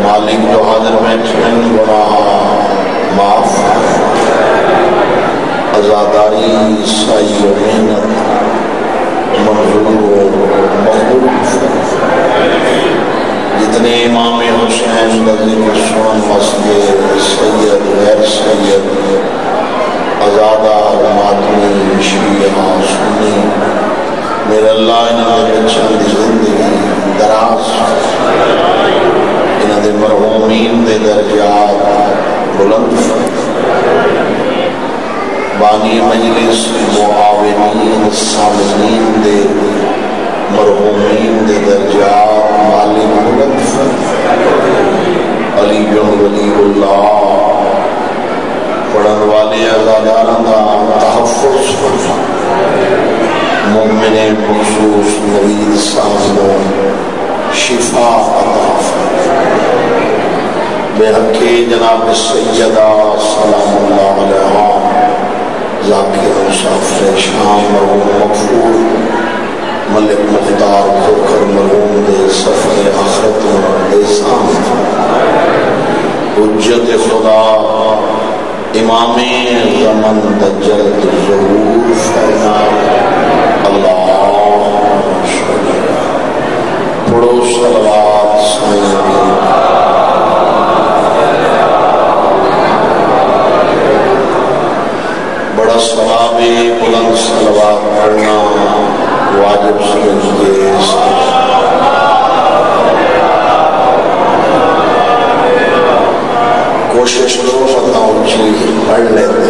مالک جو حاضر بیٹھے ہیں گناہ معاف، عزاداری سائی و محنت منظور و مقبول، جتنے امام حسین رضی اللہ مسجد سید غیر سید ازادار ماتمی شیعہ سنی، میرے اللہ انہوں نے بچوں دی زندگی دراز، انہوں نے مرحومین دے درجات بلند، بانی مجلس معاونین سامعین دے مرحومین دے درجات مالک بلند، علی ولی اللہ پڑھن والے عزاداراں دا تحفظ، مومن مخصوص نوید صاحب شفا عطا، بے حقی جناب سیدہ سلام اللہ علیہ ذاکر مسافر شام مرحوم مغفور ملک مختار کھوکر مرحوم دے سفر آخرت و احسان، حجت خدا امام زمن دجلت ظہور فرما، اللہ پڑھو صلوات سائیں بڑا ثواب بلند صلوات پڑھنا واجب سمجھتے کوشش کرو سکتا ہوں چیز پڑھ لیتے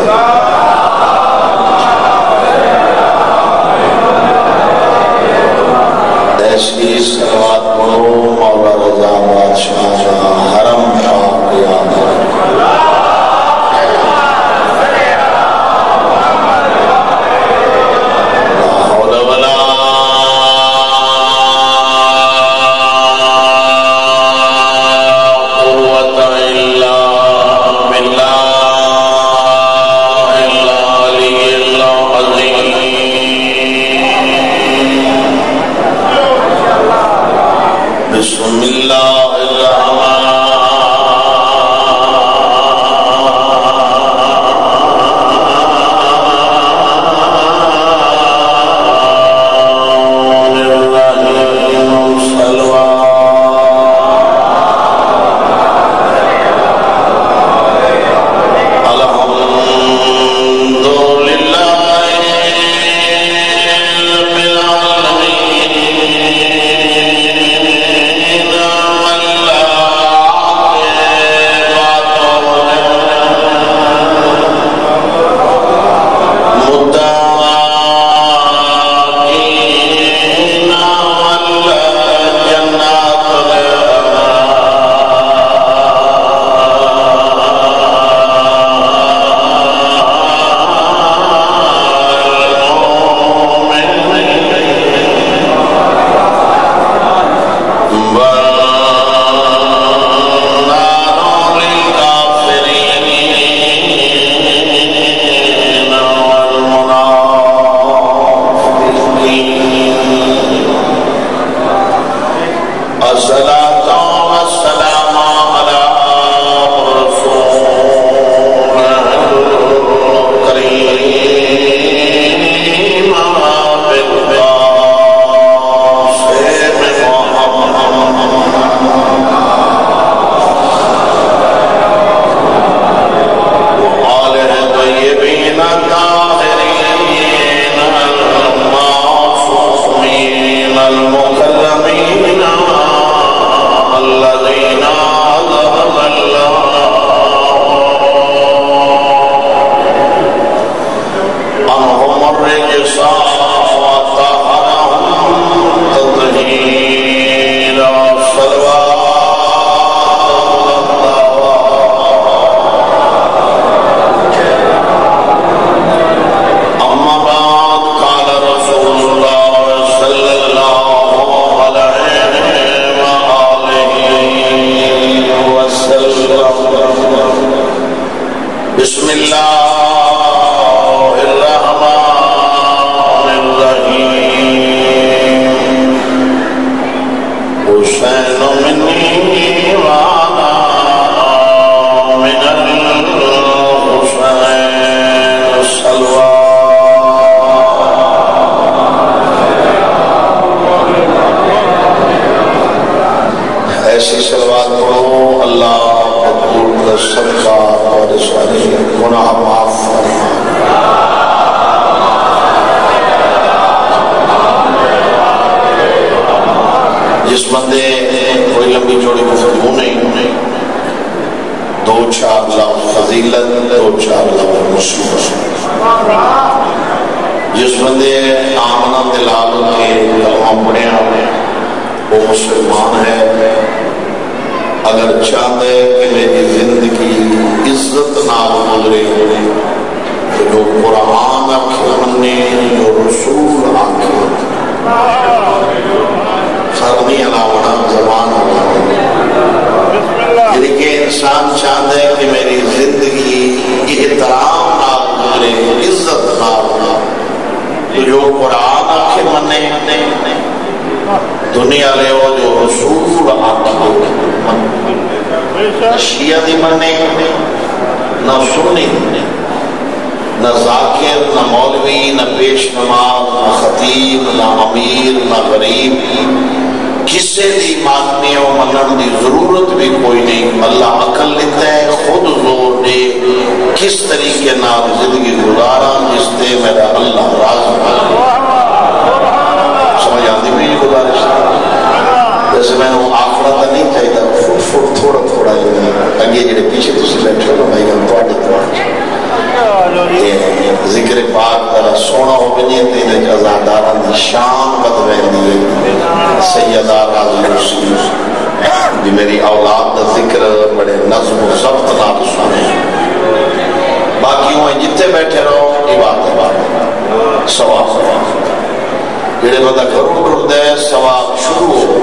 ایسی صلوات پڑھو مولا رضا بادشاہ حرم پاک یاد بسم اللہ حسین منی جس بندے کوئی لمبی چوڑی گفتگو نہیں، دو چار لفظ فضیلت، دو چار لفظ مصیبت. جس بندے آمنہ دلال کے کلمہ پڑھیا وہ مسلمان ہے. اگر چاہتے کہ میری زندگی عزت نال گزرے، جو قرآن آکھے مننے، جو رسول آکھے سرنی علاوہ زبان یعنی کہ انسان چاہتا ہے کہ میری زندگی احترام نال گزرے، عزت نال، تو جو قرآن آکھے مننے، دنیا لے ہو جو رسول آکھے نہ شیعہ دی مننے، نہ سنی، نہ ذاکر، نہ مولوی، نہ پیش نماز، نہ خطیب، نہ امیر، نہ غریب، کسے دی ماننے و منن دی ضرورت بھی کوئی نہیں. اللہ عقل لیتا ہے، خود زور دے کس طریقے نال زندگی گزارا جس سے میرا اللہ راضی ہو. سمجھ آتی بھی گزارش جیسے میں نے آخرت نہیں چاہیے تھوڑا تھوڑا اگے جڑے پیچھے تسی بیٹھے ہو بھائی ہم ذکر پاک ذرا سونا ہو بنی تے عزاداران دی شان بد رہندی ہے. سیدہ راضی رسول دی میری اولاد دا ذکر بڑے نظم و ضبط نال سنے. باقی ہوں جتنے بیٹھے رہو عبادت ثواب جڑے بندہ گھروں ٹرد ہے ثواب شروع ہو.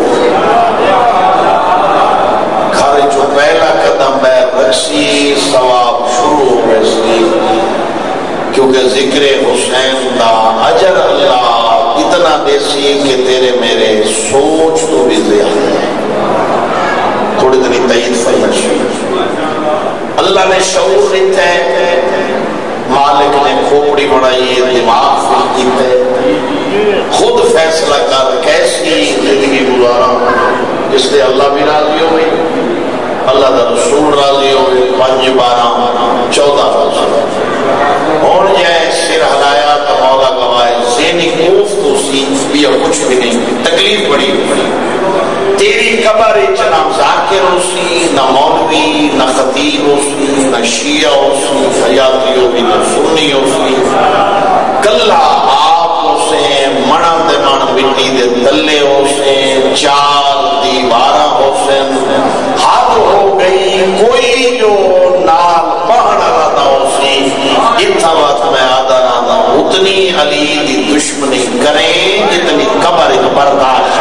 گھر جو پہلا قدم بیر رکھسی ثواب شروع ہو گئے، کیونکہ ذکر حسین دا اجر اللہ اتنا دیسی کہ تیرے میرے سوچ تو بھی زیادہ ہے. تھوڑی دنی تائید فرمائش اللہ نے شعور دیتا ہے، مالک نے کھوپڑی بڑھائی ہے، دماغ دیتا ہے، خود فیصلہ کر کیسی زندگی گزارا اس لئے اللہ بھی راضی ہوئے، اللہ دا رسول راضی ہوئے. 5 12 14 اور جائے سر ہلایا تو مولا گوائے ذہنی خوف تو سی بھی کچھ بھی نہیں. تکلیف بڑی تیری قبر نہ ذاکر ہو سی، نہ مولوی، نہ خطیب ہو سی، نہ شیعہ ہو سی، حیاتی ہو بھی نہ سنی ہو سی. کلہ آپ ہو سے مڑا دے من مٹی دے تلے ہو سے، 4 دیوارہ ہو سے، حد ہو گئی کوئی جو نال پہنا رہا ہو سی. اتنا وقت میں آدھا رہا اتنی علی دی دشمنی کریں جتنی قبر برداشت.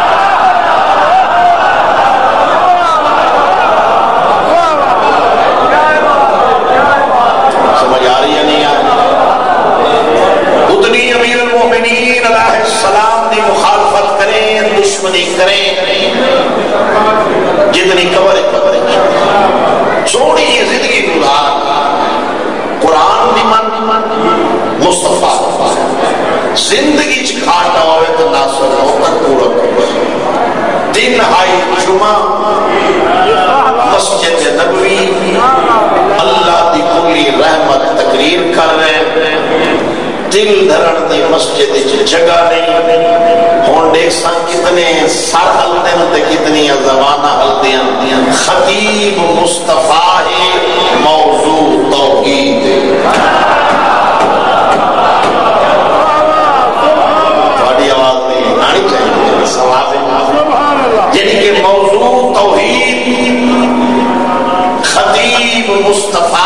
سمجھ آ رہی ہے نہیں آ رہی؟ اتنی امیر المومنین علیہ السلام دی مخالفت کریں، دشمنی کریں جتنی قبر سوڑی زندگی گزار. قرآن دی من مصطفیٰ زندگی چکھاٹا ہوئے تو ناصر ہوتا پورا دن آئی جمعہ مسجد نبوی اللہ دی کلی رحمت تقریر کر رہے. دل دھرن دی مسجد جگہ نہیں. ہون دیکھ سن کتنے سر ہلدے تے کتنی زبانہ ہلدیاں. خطیب مصطفیٰ موضوع توحید. تھوڑی آواز نہیں آنی چاہیے سواب یعنی کہ موضوع توحید. خطیب مصطفیٰ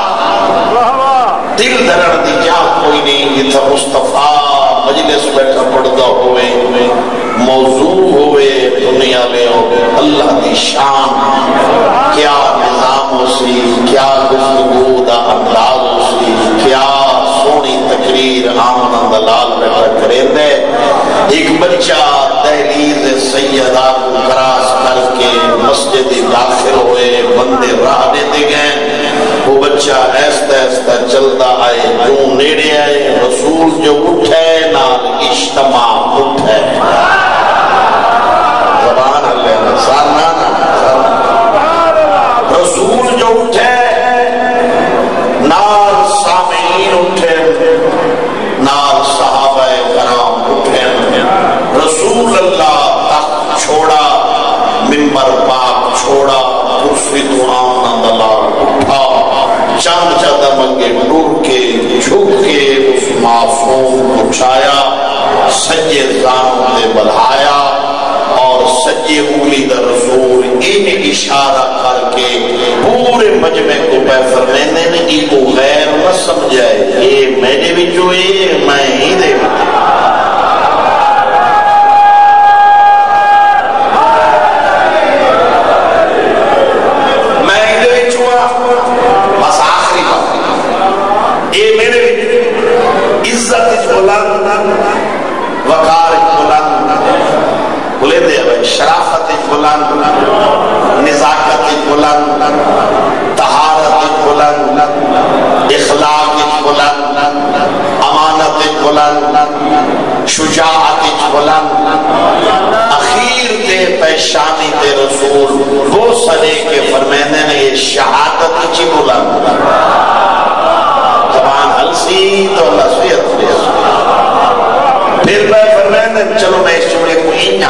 دل دھرن دی جا کوئی نہیں جتھا مصطفیٰ مجلس بیٹھا پڑھتا ہوئے موضوع ہوئے دنیا لے ہوئے اللہ دی شان. کیا نظام ہو سی، کیا گفتگو دا انداز ہو سی، کیا سونی تقریر آمن دلال بیٹھا کرے دے. ایک بچہ دہلیز سیدہ کو کراس کر کے مسجد داخل ہوئے، بندے راہ دیتے گئے. وہ بچہ ایستا ایستا چلتا آئے، جو نیڑے آئے رسول جو اٹھے نال اجتماع اٹھے. زبان اللہ سارنا رسول جو اٹھے نال سامعین اٹھے، نال صحابہ کرام اٹھے. رسول اللہ تخت چھوڑا اٹھایا، سجے زانوں تے بڑھایا اور سجے انگلی دا رسول ان اشارہ کر کے پورے مجمع کو پہ فرمیندے نے ای کو غیر نہ سمجھائے، یہ میرے وچوں ہے، میں ہی دے شرافت بلند، نزاکت بلند، طہارت بلند، اخلاق بلند، امانت بلند، شجاعت بلند، اخیر تے پیشانی تے رسول وہ سنے کے فرمیندے نے یہ شہادت چی بلند زبان حلسی تو اللہ سویت پھر میں فرمیندے چلو میں اس جملے کو ہی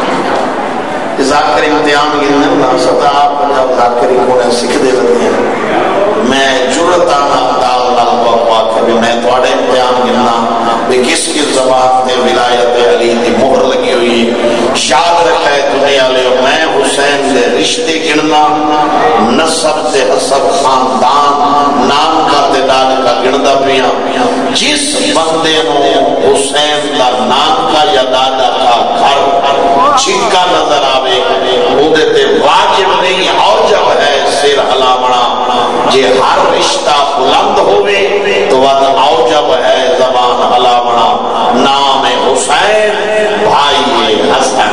ذاکر امتحان گرنے نا ستا آپ جب ذاکر کونے سکھ دے لگتے ہیں میں جرت آنا دال لالبا پاک کہ میں توڑے امتحان گرنا بے کس کی زبان تے ولایت علی تی مہر لگی ہوئی یاد رکھا ہے دنیا لے میں حسین دے رشتے گرنا نصب تے حسب خاندان نام کا تے ڈال کا گردا پیا جس بندے نو حسین دا نام کا یا دادا کا گھر چھکا نظر آوے اودے تے واجب نہیں اوجب ہے سر ہلاونا جے ہر رشتہ بلند ہوئے تو وقت اوجب ہے زبان ہلاونا نام حسین بھائی حسن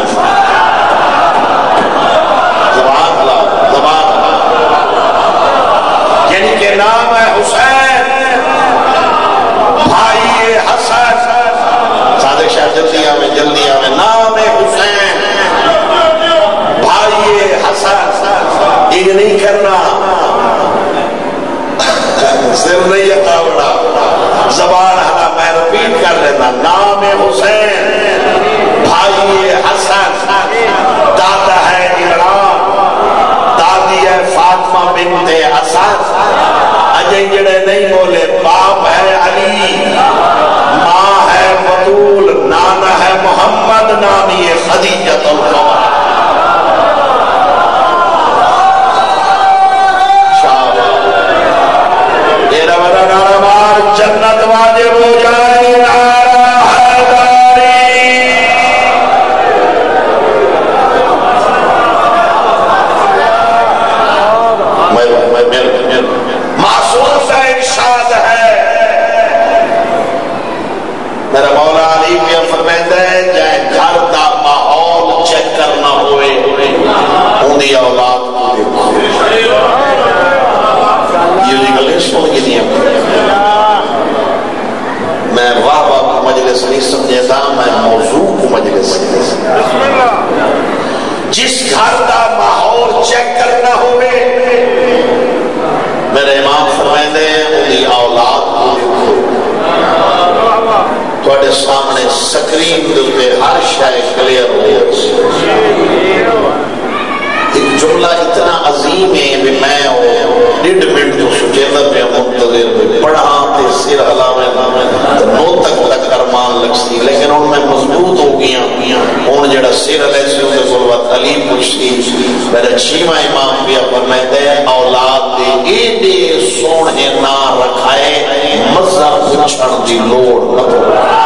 زبان ہلا زبان جن کے نام ہے حسین بھائی حسن صادق شاہ جلدی آوے نام حسین بھائی حسن یہ نہیں کرنا سر نہیں اتاوڑا زبان ہلا میں رپیٹ کر لینا نام حسین بھائی حسن دادا ہے عمران دادی ہے فاطمہ بنت اسد اجے جڑے نہیں بولے باپ ہے علی ماں ہے بطول نانا ہے محمد نامی خدیجۃ القمر جنت واجب ہو جائے نعرہ حیدری معصوم کا ارشاد ہے میرا مولا علی پہ فرمائندہ ہے جائے گھر دا ماحول چیک کرنا ہوئے اندھی اولاد کو دیکھو یہ گلیں سن کے نہیں میں واہ واہ کو مجلس نہیں سمجھتا میں موضوع کو مجلس سمجھتا جس گھر کا ماحول چیک کرنا ہوئے میرے امام فرمائندے انہی اولاد کو دیکھو توڑے سامنے سکرین دلتے ہر شائع کلیر ہو ایک جملہ اتنا عظیم ہے بھی میں ڈیڑھ منٹ تو سجیدہ پہ منتظر پہ پڑھا تے سر ہلاویں نو تک ارمان لگسی لیکن ان میں مضبوط ہو گیا ان جڑا سر علیہ سے انہیں قلوت علی پوچھتی میرا چھیمہ امام پہ فرمائے اولاد دے ایڈے سونے نہ رکھائے مزہ پوچھن دی لوڑ نہ پڑا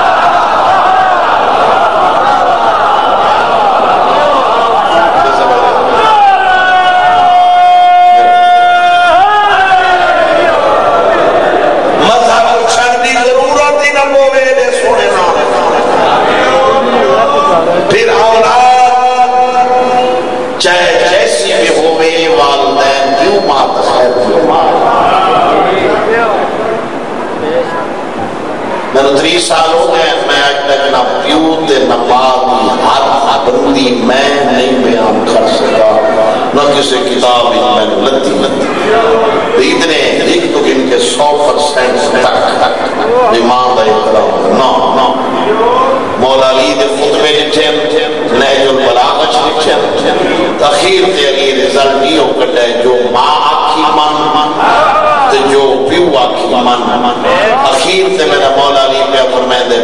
میں نے 3 سال ہو گئے میں آج تک نہ پیوت نہ بات حد بندی میں نہیں بیان کر سکا نہ کسی کتاب میں لتی اتنے ایک تو ان کے 100% تک ایمان دا احترام نہ مولا علی دے خطبے جتھے نہج البلاغہ لکھے تاخیر تے علی رزلٹ یہ کٹے جو ماں آکھی من جو پیو آکھی من اخیر تے میرا مولا علی پہ فرمائے دے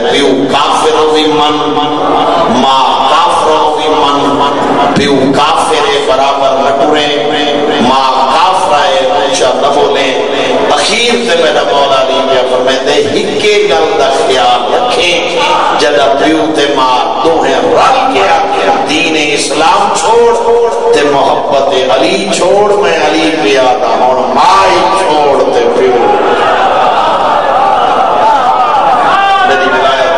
بھی من ماں کافروں بھی من پیو کافر برابر نہ ٹرے ماں کافرہ اونچا نہ بولے اخیر تے میرا مولا علی کیا فرمائے ہکے گل دا خیال رکھیں جدا پیو تے ماں دوہیں رل کے آکے دین اسلام چھوڑ تے محبت علی چھوڑ میں علی پہ آتا ہوں مائی چھوڑ تے پیو میری ولایت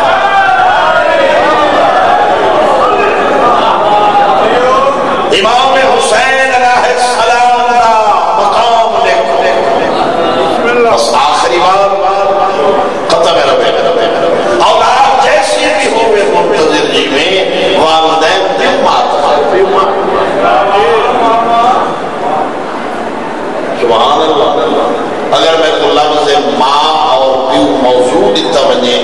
امام حسین علیہ السلام کا مقام دیکھو بس آخری بار ختم ربے اولاد جیسی بھی ہوئے منتظر جی میں والدین دل ماتا سبحان اللہ اگر میں کو لفظ ماں اور پیو موجود اتوجہ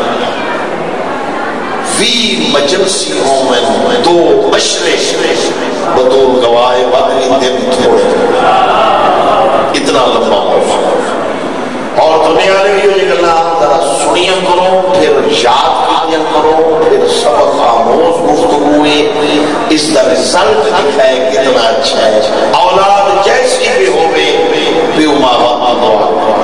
وی مجلسی ہوں میں دو مشرے بطول گواہ بدری دن تھوڑے اتنا لمبا ہوگا اور دنیا نے بھی یہ گلنا ذرا سنیا کرو پھر یاد کیا کرو پھر سبق آموز گفتگوئے اس کا رزلٹ دکھائے کتنا اچھا ہے اولاد جیسی بھی ہوئے پیو ماں باپ دعا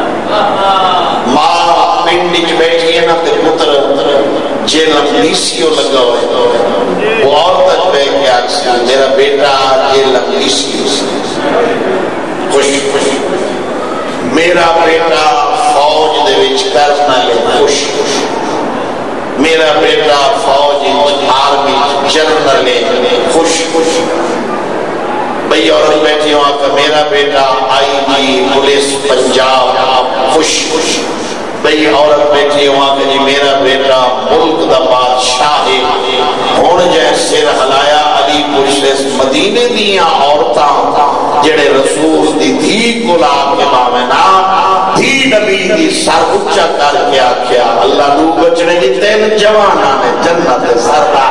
ماں پنڈ بیٹھی ہے نا تے پتر جے لملیسیوں لگا ہوئے وہ عورت پہ کیا میرا بیٹا یہ لملیسی خوش میرا بیٹا فوج دے وچ کرنا لے خوش میرا بیٹا فوج آرمی جنرل لے خوش بھئی عورت بیٹھی ہوں کہ میرا بیٹا آئی جی پولیس پنجاب خوش بھئی عورت بیٹھی ہوں کہ جی میرا بیٹا ملک دا بادشاہ ہے ہون جائے سر ہلایا علی پرشس مدینے دیاں عورتاں جڑے رسول دی دھی کو لا کے باوینا دھی نبی دی سر اچھا کر کے آکھیا اللہ نو بچنے کی تین جوانا نے جنت سردہ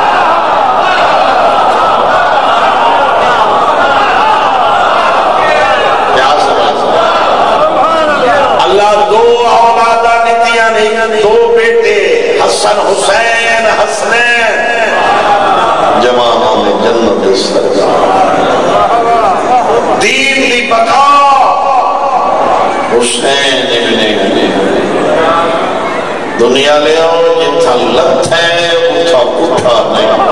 اللہ دو اولادہ نتیاں نہیں دو بیٹے حسن حسین حسنین جماعہ میں جنت سرکار دین دی بقا حسین ابن علی دنیا لے آؤ جتھا لت ہے اتھا کتھا نہیں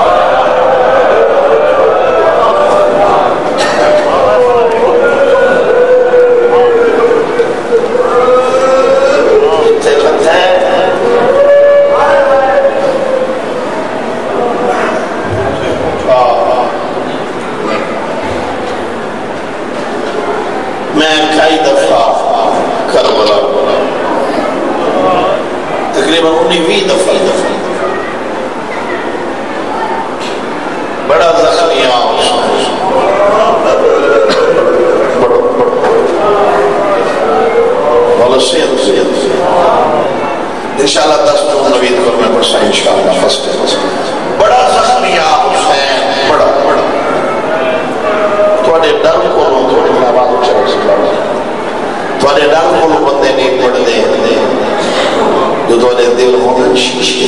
بڑا زخمی انشاءاللہ 10 منٹ نوید کرنے پڑسا انشاءاللہ فسٹ بڑا زخمی حسین بڑا تھوڑے ڈر کو تھوڑے آواز تھوڑے ڈر کو بندے نہیں پڑھ دے جو تھوڑے دل ہونے شیشے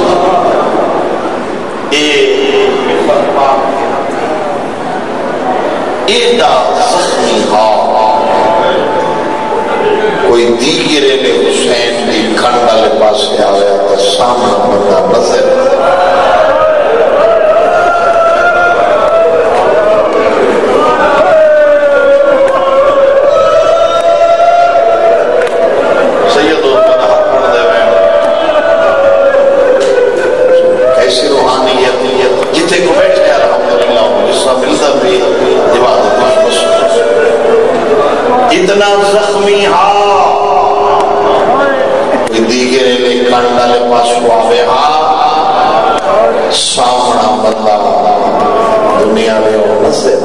ایڈا زخمی کوئی دیگرے نے حسین کی کھنڈا لے پاس سے آیا تو سامنا بندہ نظر اتنا زخمی دیگر لے کانڈا لے پاس ہوئے سامنا بندہ دنیا میں وہ نسے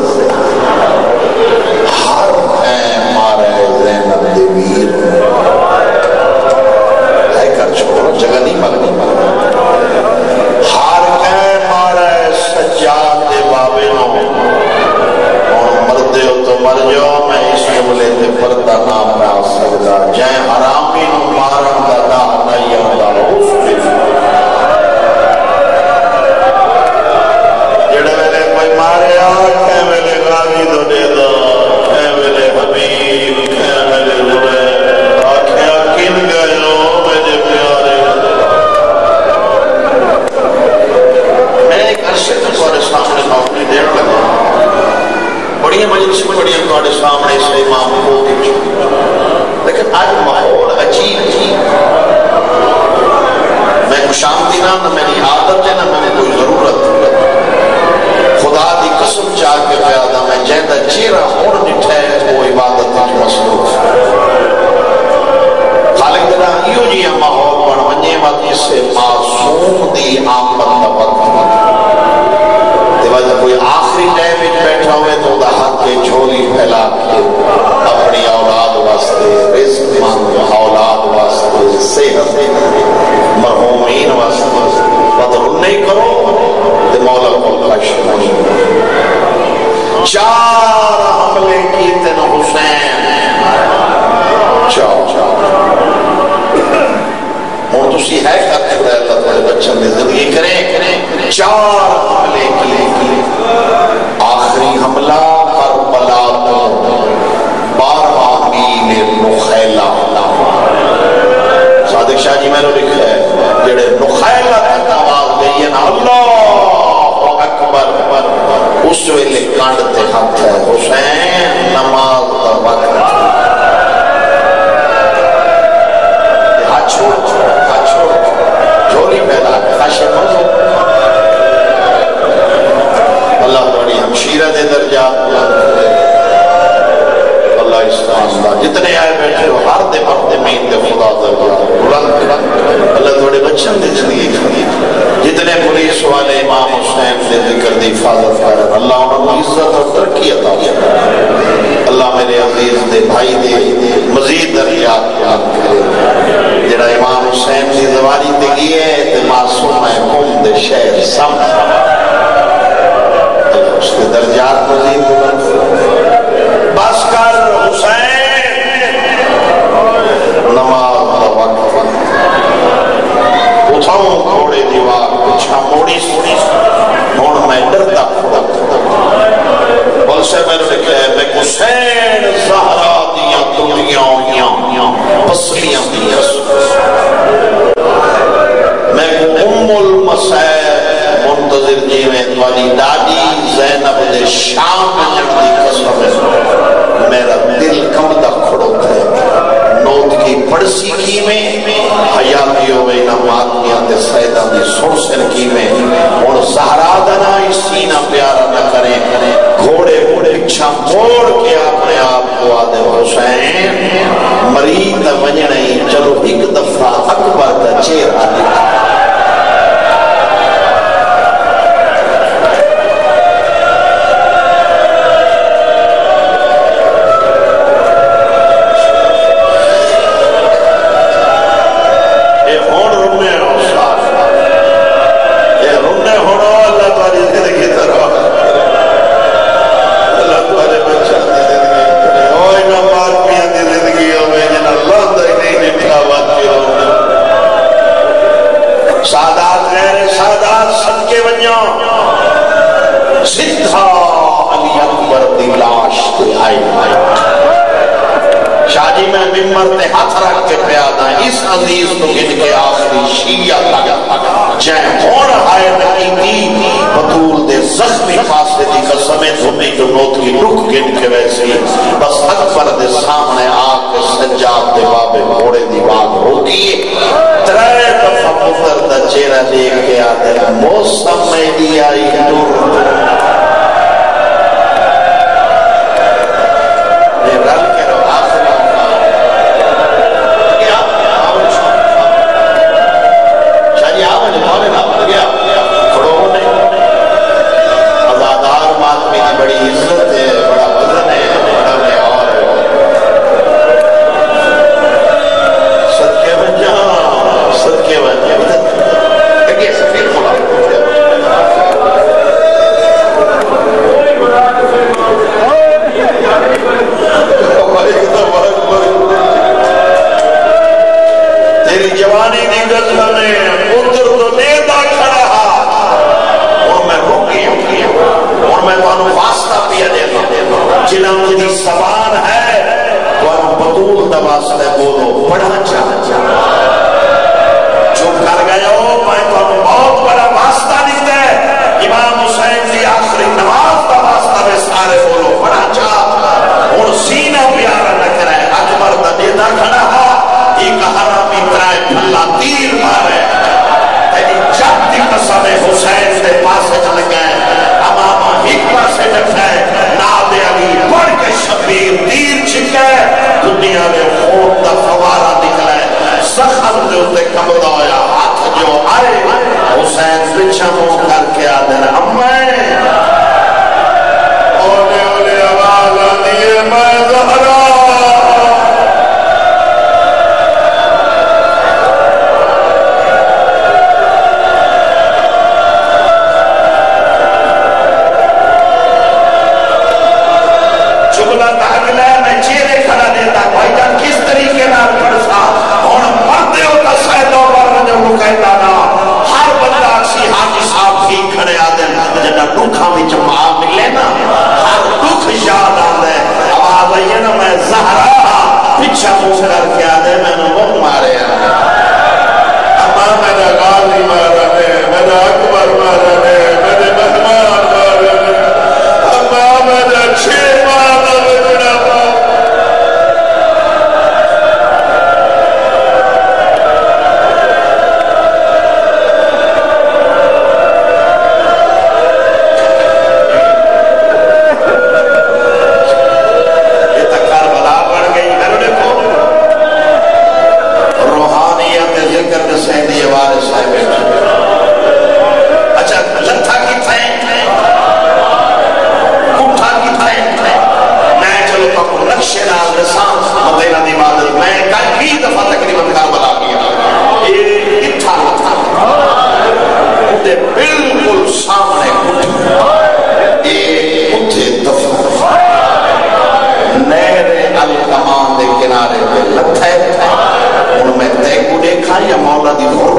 ہر اے مارے زینب دیویر ہے کر چھوڑو جگہ نہیں مگنی ہر اے مارے سجاد دے بابے نو اور مردے ہو تو مر جاؤ میں اس جملے تے پردہ نام نہ سکتا جائیں حرامی نو مارن دا دا نہیں آدھا اس پہ بڑی مجلس بڑی تھوڑے سامنے سے امام کو لیکن آج ماحول عجیب میں خوشامدی نہ میری عادت ہے نہ میں نے کوئی ضرورت خدا دی قسم چاہ کے پیادا میں جہدہ چیرہ ہون نٹھے وہ عبادت کی مصروف خالق دینا ایو جی ماحول بڑھ ونجے وقت سے معصوم دی آمد نبت دیوازہ کوئی آخری ٹائم میں بیٹھا ہوئے تو دا حق کے جھولی پھیلا کے اپنی اولاد واسطے رزق مانگ اولاد واسطے صحت مرحومین واسطے بدل نہیں کرو تو مولا کو کشف نہیں 4 حملے کی تن حسین 4 اور تسی ہے کرتے اللہ تعالی بچن دی زندگی کریں 4 حملے کی آخری حملہ کربلا تو 12 میل نخیلہ صادق شاہ جی میں نے لکھا ہے جڑے نخیلہ تک آواز گئی ہے نا اللہ اکبر اس ویلے کانڈتے ہاتھ ہے حسین نماز کا وقت ہاتھ چھوڑ جھولی پہلا خاشے موضوع اللہ بڑی ہمشیرہ دے درجات اللہ اسلام دا جتنے آئے بیٹھے ہو ہر دے پردے مین دے خدا درجات بلند اللہ تھوڑے بچن دے زندگی جتنے پولیس والے امام حسین دے ذکر دی حفاظت کر اللہ انہوں عزت اور ترقی عطا کیا اللہ میرے عزیز دے بھائی دے مزید درجات یاد کرے جڑا امام حسین دی زواری تے گئے تے معصوم ہے قوم دے شہر سم اس کے درجات مزید بلند بس کر حسین نماز کا وقت اٹھاؤں کھوڑے دیوار پچھا موڑی موڑ میں ڈرتا کھوڑا بل سے میں نے کہا میں حسین زہرا دیا دنیاں پسلیاں دیا میں ام المسیح منتظر جیویں والی دادی زینب دے شام میں جڑی قسم ہے میرا دل کم دا کھڑوت ہے نوت کی پڑسی کی میں حیاتی ہوئے نماتیاں دے سیدہ دی سرسن کی میں اور زہرا دنا اس سینہ پیارا نہ کریں گھوڑے پچھا موڑ کے اپنے آپ کو آدھے حسین مرید ونجنے چلو ایک دفعہ اکبر دا چہرہ دکھا مرتے ہاتھ رکھ کے پیادا اس عزیز تو گن کے آخری شیعہ لگا جائے ہون آئے نکیتی بطول دے زخمی فاصلے دی قسمیں دھومی جو نوت کی رک گن کے ویسی بس اکبر دے سامنے آکے سجاد دے بابے گھوڑے دی بات ہوگی 3 دفعہ پتر دا چہرہ دیکھ کے آتے موسم میں دیا نور بولو بڑا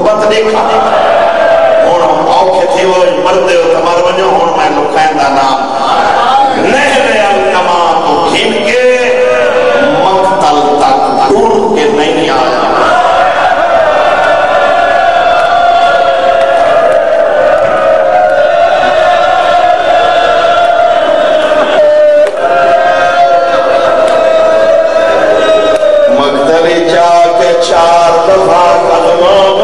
غربت دیکھا اور اوکھے تھی وہ مردے ہو تمہار بنیو اور میں لکھائیں دا نام نہر الکما تو گھن کے مقتل تک ڈھونڈ کے نہیں آیا مقتل جا کے 4 دفعہ قدموں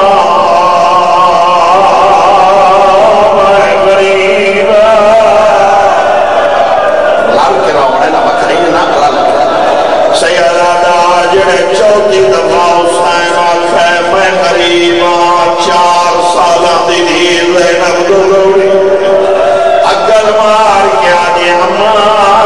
چوتھی دفعہ حسین آکھے میں غریباں 4 سالہ دی دیر زینب دلوڑی اگر مار کیا دی اماں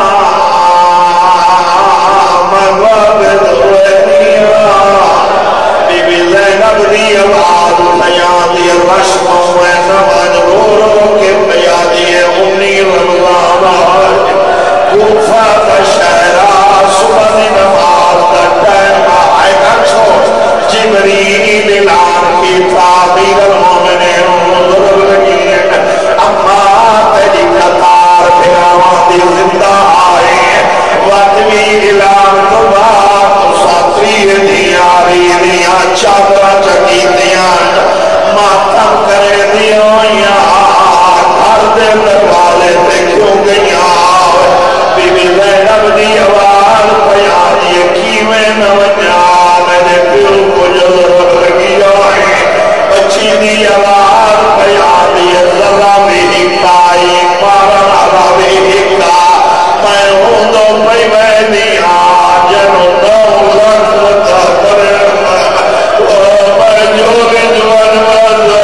میں وابد ہوئے نیرا بی بی زینب دی آواز نیادی رشم ہوئے نمج رو رو کے پیادی امنی رمضان آج کوفہ کا شہرہ صبح نماز کا ٹائم آئے گا چھوڑ جبریل اعلان کی تعبیر المومنین منظر لگی اما تیری قطار پھر آوادی زندہ آئے وقتی اعلان تو بات ساتری دیاری دیا چادرہ چکی دیا ماتم کرے دیا گھر دے دروالے تے کیوں گیا بی بی زینب دی آواز پیاد یقیمیں نوجا میرے پیو کو جذر لگیا ہے بچی دی آواز پیاد یہ ذرہ بھی ہکائی پارن عذابی ہکا میں ہوں دو پی بیدی آجنو دو لکھتا کرے میں جو بھی جوان وزا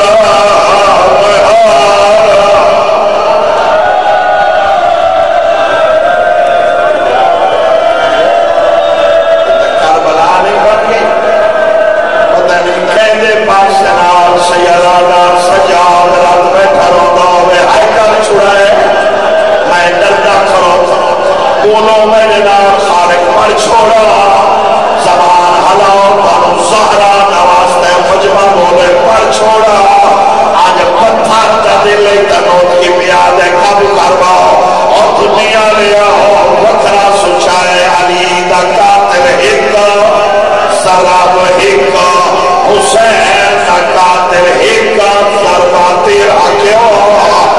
سیادہ سجاد رات بیٹھا روتا ہوئے حیکل چھڑائے میں ڈردہ کھڑو بولو میرے نام خالق پر چھوڑا زبان حلاؤ بانو زہرہ نواستے مجمع بولے پر چھوڑا آج پتھر تا دلے تنوت کی پیادے قبل کرواؤ اور دنیا لیا ہو وکرہ سچائے علی دا قاتل ہکا سراب ہکا حسین قاتل ہکا ضرباتی رکھو